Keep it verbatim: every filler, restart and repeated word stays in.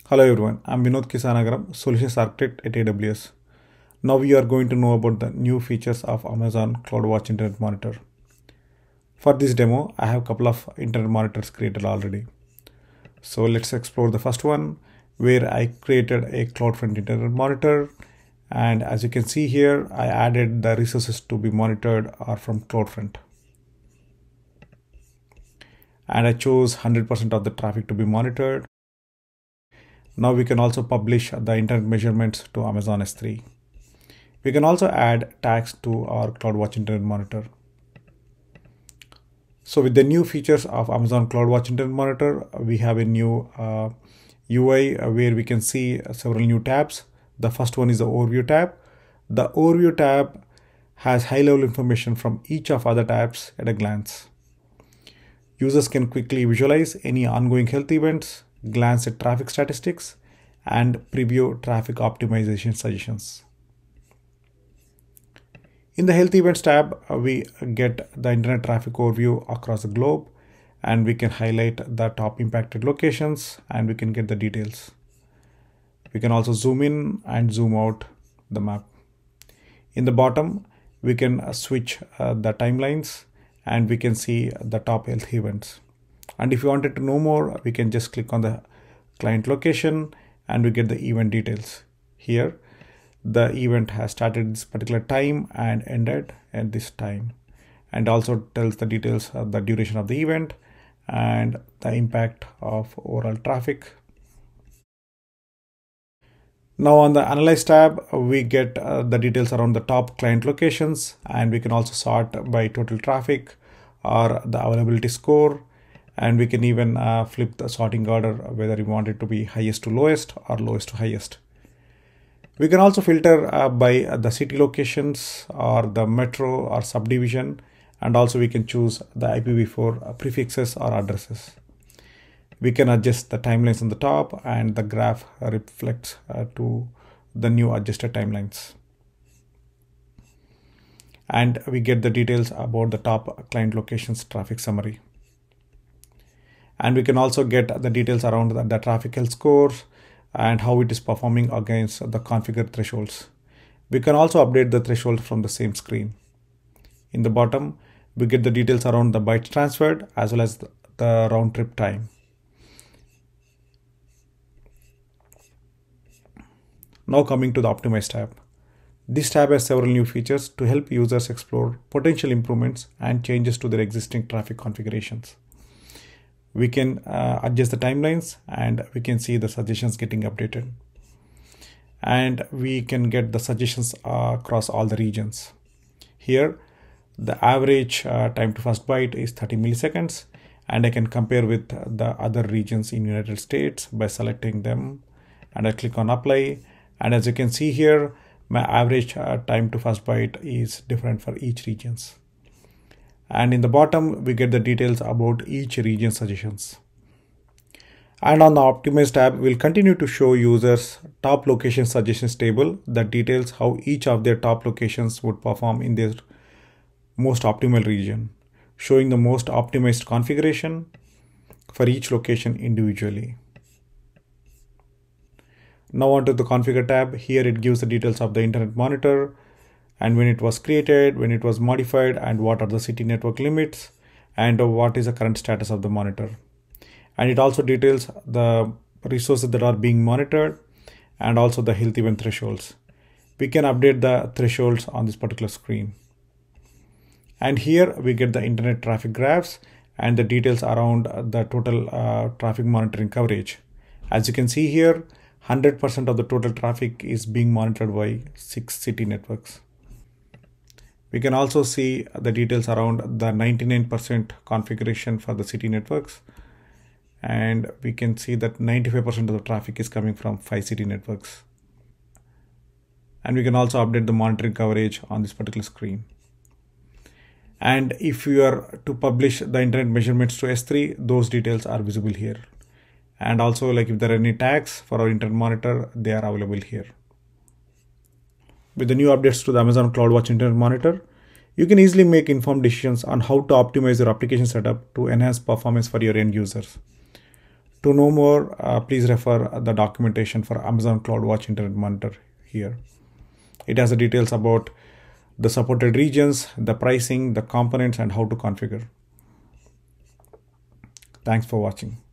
Hello everyone, I'm Vinod Kisanagaram, Solutions Architect at A W S. Now we are going to know about the new features of Amazon CloudWatch Internet Monitor. For this demo, I have a couple of internet monitors created already. So let's explore the first one, where I created a CloudFront Internet Monitor. And as you can see here, I added the resources to be monitored are from CloudFront. And I chose one hundred percent of the traffic to be monitored. Now we can also publish the internet measurements to Amazon S three. We can also add tags to our CloudWatch Internet Monitor. So with the new features of Amazon CloudWatch Internet Monitor, we have a new uh, U I where we can see several new tabs. The first one is the Overview tab. The Overview tab has high-level information from each of other tabs at a glance. Users can quickly visualize any ongoing health events, glance at traffic statistics, and preview traffic optimization suggestions. In the Health Events tab, we get the internet traffic overview across the globe, and we can highlight the top impacted locations, and we can get the details. We can also zoom in and zoom out the map. In the bottom, we can switch uh, the timelines, and we can see the top health events. And if you wanted to know more, we can just click on the client location and we get the event details. Here, the event has started this particular time and ended at this time. And also tells the details of the duration of the event and the impact of overall traffic. Now on the Analyze tab, we get uh, the details around the top client locations, and we can also sort by total traffic or the availability score. And we can even uh, flip the sorting order, whether you want it to be highest to lowest or lowest to highest. We can also filter uh, by the city locations or the metro or subdivision. And also we can choose the I P v four prefixes or addresses. We can adjust the timelines on the top, and the graph reflects uh, to the new adjusted timelines. And we get the details about the top client locations traffic summary. And we can also get the details around the, the traffic health scores and how it is performing against the configured thresholds. We can also update the threshold from the same screen. In the bottom, we get the details around the bytes transferred as well as the, the round trip time. Now coming to the Optimize tab. This tab has several new features to help users explore potential improvements and changes to their existing traffic configurations. We can uh, adjust the timelines, and we can see the suggestions getting updated. And we can get the suggestions uh, across all the regions. Here, the average uh, time to first byte is thirty milliseconds, and I can compare with the other regions in United States by selecting them, and I click on apply. And as you can see here, my average uh, time to first byte is different for each regions. And in the bottom, we get the details about each region suggestions. And on the Optimize tab, we'll continue to show users top location suggestions table that details how each of their top locations would perform in their most optimal region, showing the most optimized configuration for each location individually. Now onto the Configure tab. Here it gives the details of the internet monitor, and when it was created, when it was modified, and what are the city network limits, and what is the current status of the monitor. And it also details the resources that are being monitored and also the health event thresholds. We can update the thresholds on this particular screen. And here we get the internet traffic graphs and the details around the total uh, traffic monitoring coverage. As you can see here, one hundred percent of the total traffic is being monitored by six city networks. We can also see the details around the ninety-nine percent configuration for the city networks. And we can see that ninety-five percent of the traffic is coming from five city networks. And we can also update the monitoring coverage on this particular screen. And if you are to publish the internet measurements to S three, those details are visible here. And also, like if there are any tags for our internet monitor, they are available here. With the new updates to the Amazon CloudWatch Internet Monitor, you can easily make informed decisions on how to optimize your application setup to enhance performance for your end users. To know more, uh, please refer the documentation for Amazon CloudWatch Internet Monitor here. It has the details about the supported regions, the pricing, the components, and how to configure. Thanks for watching.